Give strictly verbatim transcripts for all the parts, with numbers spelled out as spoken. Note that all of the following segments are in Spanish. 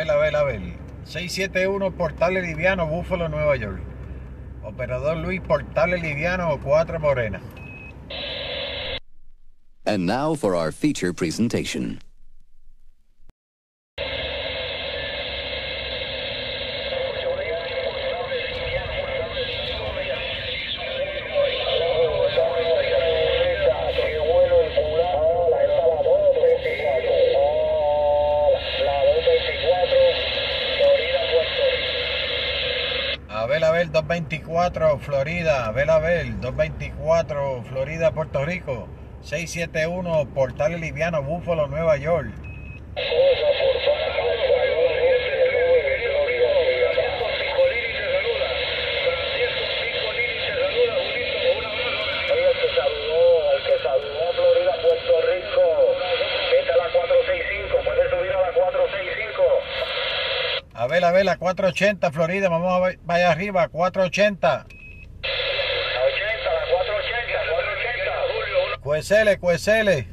ver, a ver, a ver. seis siete uno Portales Liviano, Búfalo, Nueva York. Operador Luis, Portales Liviano, cuatro Morena. And now for our feature presentation. A ver, a ver, doscientos veinticuatro Florida, a ver, a ver, doscientos veinticuatro Florida, Puerto Rico, seis siete uno Portales Liviano, Búfalo, Nueva York. A ver, a ver, la cuatrocientos ochenta Florida, vamos a ver, vaya arriba, cuatrocientos ochenta. Cuesele, Cuesele.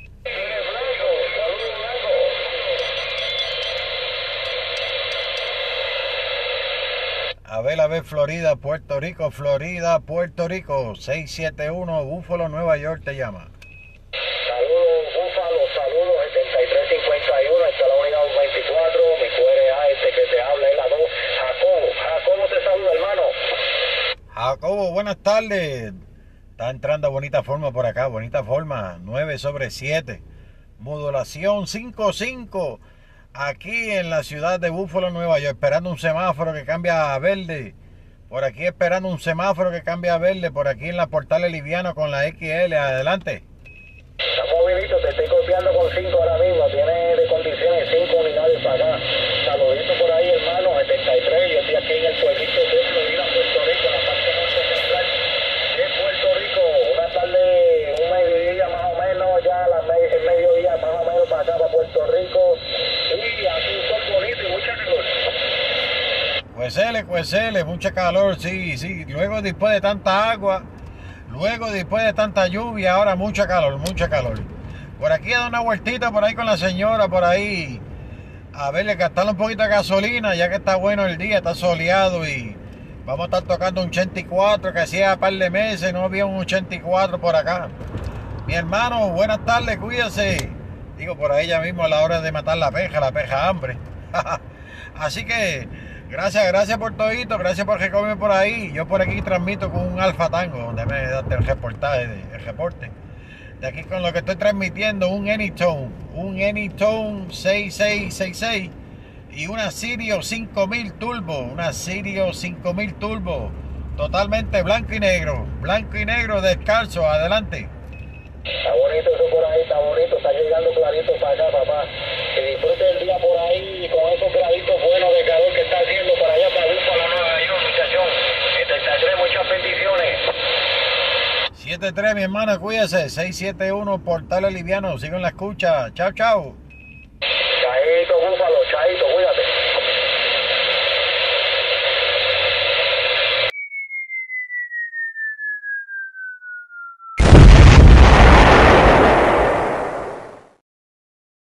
A ver, a ver, Florida, Puerto Rico, Florida, Puerto Rico, seis siete uno Búfalo, Nueva York te llama. Saludos, Búfalo, saludos, setenta y tres cincuenta y uno, esta es la unidad veinticuatro, mi Q R A, este que te habla es la dos, Jacobo, Jacobo te saluda, hermano. Jacobo, buenas tardes. Está entrando a bonita forma por acá, bonita forma, nueve sobre siete. Modulación cinco cinco, aquí en la ciudad de Búfalo, Nueva York, esperando un semáforo que cambia a verde. Por aquí esperando un semáforo que cambia a verde, por aquí en la Portales Liviano con la X L, adelante. Está movilito, te estoy copiando con cinco ahora mismo, tiene de condiciones cinco unidades para acá. Saludito por ahí, hermano, setenta y tres, yo estoy aquí en el pueblito de Florida, Puerto Rico, la parte norte central de Puerto Rico. Una tarde, un mediodía más o menos, ya la me el mediodía más o menos para acá, para Puerto Rico. Y aquí un sol bonito y mucha calor. Cuesele, Cuesele, mucha calor, sí, sí. Luego después de tanta agua, luego después de tanta lluvia, ahora mucha calor, mucha calor. Por aquí a dar una vueltita por ahí con la señora, por ahí. A verle, gastarle un poquito de gasolina, ya que está bueno el día, está soleado y vamos a estar tocando un ochenta y cuatro, que hacía un par de meses no había un ochenta y cuatro por acá. Mi hermano, buenas tardes, cuídese. Digo, por ahí ya mismo a la hora de matar la peja, la peja hambre. Así que, gracias, gracias por todito, gracias por recogerme por ahí. Yo por aquí transmito con un Alfa Tango, donde me da el reportaje, el reporte. De aquí con lo que estoy transmitiendo, un Anytone, un Anytone seis seis seis seis y una Sirio cinco mil Turbo, una Sirio cinco mil Turbo, totalmente blanco y negro, blanco y negro, descalzo, adelante. Está bonito eso por ahí, está bonito, está llegando clarito para acá, papá. Que disfrute el día por ahí con esos graditos buenos de calor que está haciendo para allá, para Búfalo, Nueva York, muchachón. setenta y tres, muchas bendiciones. siete tres, mi hermano, cuídese. seis siete uno Portales Liviano, sigo en la escucha. Chao, chao. Chaito, Búfalo, chaito.